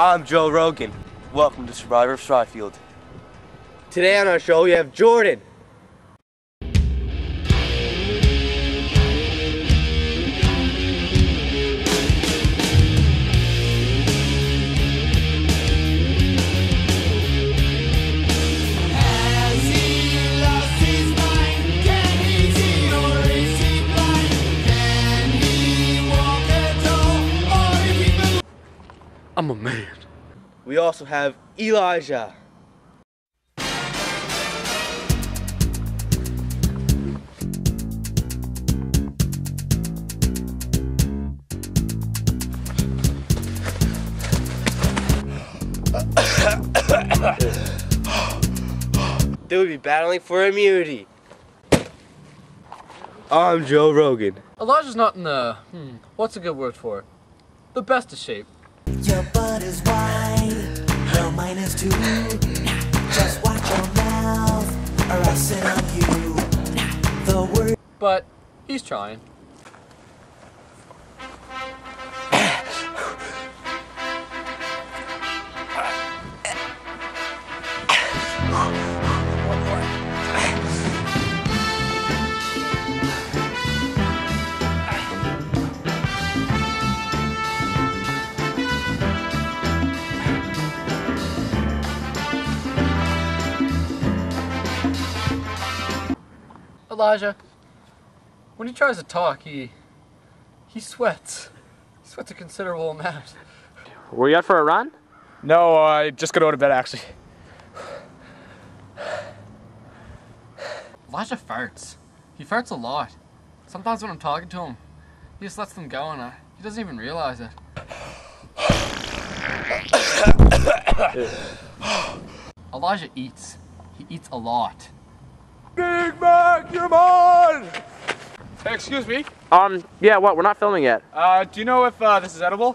I'm Joe Rogan. Welcome to Survivor of Stryfield. Today on our show we have Jordan. I'm a man. We also have Elijah. They would be battling for immunity. I'm Joe Rogan. Elijah's not in the, what's a good word for it? The best of shape. Your butt is white, your mine is too. Just watch your mouth, or I'll sit on you. The word. But he's trying. Elijah, when he tries to talk, he sweats. He sweats a considerable amount. Were you out for a run? No, I just got to go to bed actually. Elijah farts. He farts a lot. Sometimes when I'm talking to him, he just lets them go and he doesn't even realize it. Elijah eats. He eats a lot. Big Mac, you're mine! Hey, excuse me. Yeah, what? We're not filming yet. Do you know if this is edible?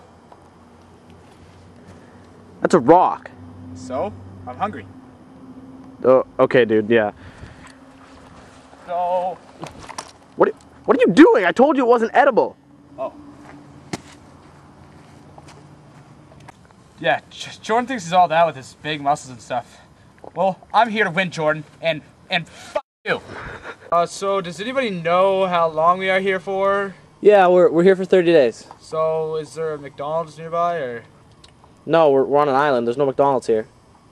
That's a rock. So, I'm hungry. Oh, okay, dude, yeah. So... What are you doing? I told you it wasn't edible. Oh. Yeah, Jordan thinks he's all that with his big muscles and stuff. Well, I'm here to win, Jordan, and f*** you. So does anybody know how long we are here for? Yeah, we're here for 30 days. So is there a McDonald's nearby, or? No, we're on an island. There's no McDonald's here.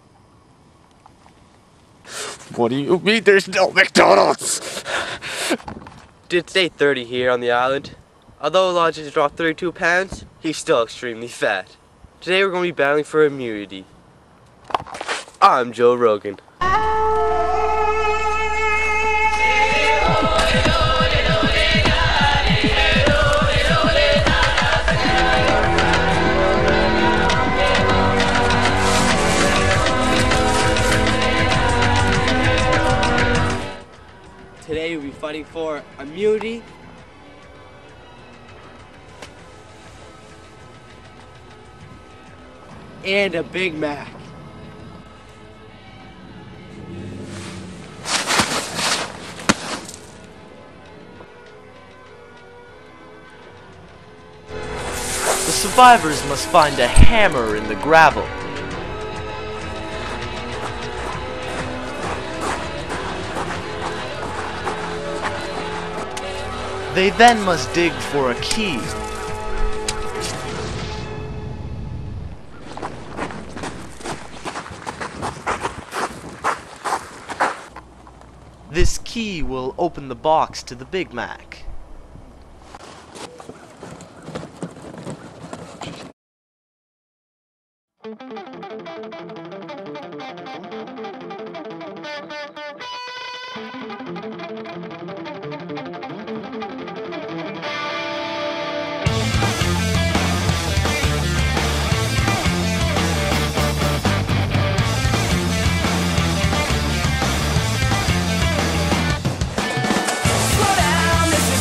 What do you mean there's no McDonald's? Did stay 30 here on the island. Although Elijah's dropped 32 pounds, he's still extremely fat. Today we're going to be battling for immunity. I'm Joe Rogan. Today we'll be fighting for immunity. And a Big Mac. The survivors must find a hammer in the gravel. They then must dig for a key. This key will open the box to the Big Mac. Slow down, this is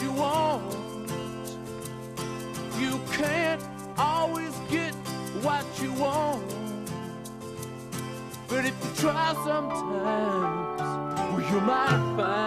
you want. You can't always get what you want, but if you try sometimes, well, you might find